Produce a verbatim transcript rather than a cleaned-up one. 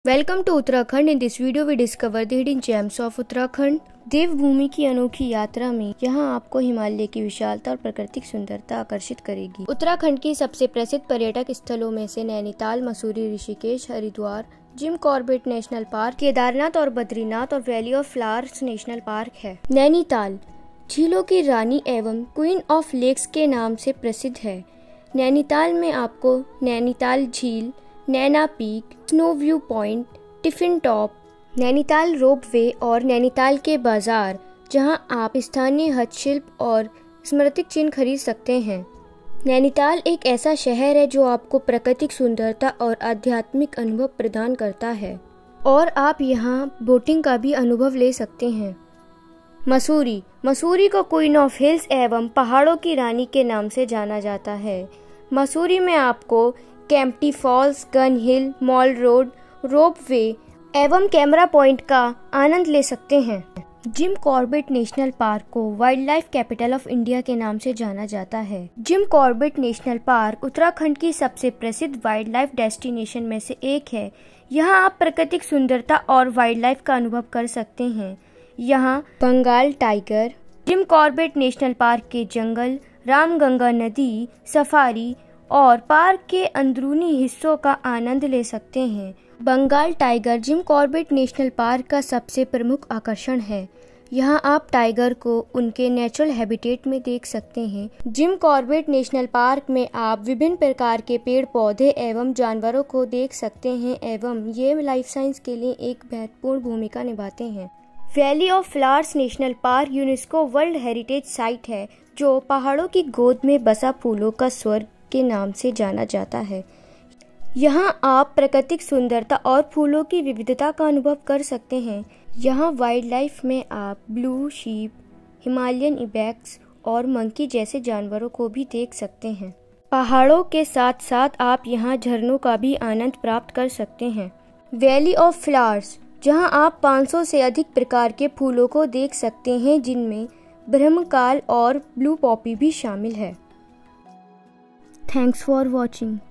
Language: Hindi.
Welcome to Uttarakhand. In this video we discover the hidden gems of Uttarakhand. देवभूमि की अनोखी यात्रा में यहाँ आपको हिमालय की विशालता और प्राकृतिक सुंदरता आकर्षित करेगी। उत्तराखंड की सबसे प्रसिद्ध पर्यटक स्थलों में से Nainital, Mussoorie, Rishikesh, Haridwar, Jim Corbett National Park, Kedarnath और बद्रीनाथ और Valley of Flowers National Park है। नैनीताल झीलों की रानी एवं क्वीन ऑफ लेक्स के नाम से प्रसिद्ध है। नैनीताल में आपको नैनीताल झील, Naina Peak, Snow View Point, Tiffin Top, Nainital ropeway और नैनीताल के बाजार, जहां आप स्थानीय हस्तशिल्प और स्मृतिक चिन्ह खरीद सकते हैं। नैनीताल एक ऐसा शहर है जो आपको प्राकृतिक सुंदरता और आध्यात्मिक अनुभव प्रदान करता है और आप यहां बोटिंग का भी अनुभव ले सकते हैं। मसूरी मसूरी को क्वीन ऑफ हिल्स एवं पहाड़ों की रानी के नाम से जाना जाता है। मसूरी में आपको Kempty Falls, Gun Hill, Mall Road, ropeway एवं कैमरा पॉइंट का आनंद ले सकते हैं। जिम कॉर्बेट नेशनल पार्क को wildlife capital of India के नाम से जाना जाता है। Jim Corbett National Park Uttarakhand की सबसे प्रसिद्ध वाइल्ड लाइफ डेस्टिनेशन में से एक है। यहाँ आप प्राकृतिक सुंदरता और वाइल्ड लाइफ का अनुभव कर सकते हैं। यहाँ Bengal tiger, Jim Corbett National Park के जंगल, रामगंगा नदी, सफारी और पार्क के अंदरूनी हिस्सों का आनंद ले सकते हैं। Bengal tiger Jim Corbett National Park का सबसे प्रमुख आकर्षण है। यहाँ आप टाइगर को उनके नेचुरल हैबिटेट में देख सकते हैं। जिम कॉर्बेट नेशनल पार्क में आप विभिन्न प्रकार के पेड़ पौधे एवं जानवरों को देख सकते हैं एवं ये लाइफ साइंस के लिए एक महत्वपूर्ण भूमिका निभाते हैं। Valley of Flowers National Park UNESCO World Heritage Site है, जो पहाड़ों की गोद में बसा फूलों का स्वर्ग के नाम से जाना जाता है। यहाँ आप प्राकृतिक सुंदरता और फूलों की विविधता का अनुभव कर सकते हैं। यहाँ वाइल्ड लाइफ में आप ब्लू शीप, हिमालयन इबेक्स और मंकी जैसे जानवरों को भी देख सकते हैं। पहाड़ों के साथ साथ आप यहाँ झरनों का भी आनंद प्राप्त कर सकते हैं। वैली ऑफ फ्लावर्स, जहाँ आप पाँच सौ से अधिक प्रकार के फूलों को देख सकते हैं, जिनमें ब्रह्मकाल और ब्लू पॉपी भी शामिल है। Thanks for watching.